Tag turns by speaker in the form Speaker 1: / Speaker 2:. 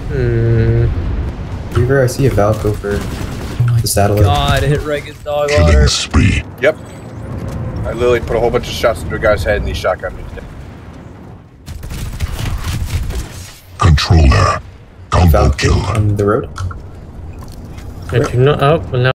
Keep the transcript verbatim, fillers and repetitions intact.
Speaker 1: Hmm.
Speaker 2: Reaver, I see a Valk over the satellite.
Speaker 1: God, it hit Reagan's dog water.
Speaker 3: Spree.
Speaker 4: Yep. I literally put a whole bunch of shots into a guy's head and he shotgunned me.
Speaker 3: Controller. Combo
Speaker 2: Valk
Speaker 3: kill.
Speaker 2: on the road.
Speaker 1: I do not. Oh, well, now.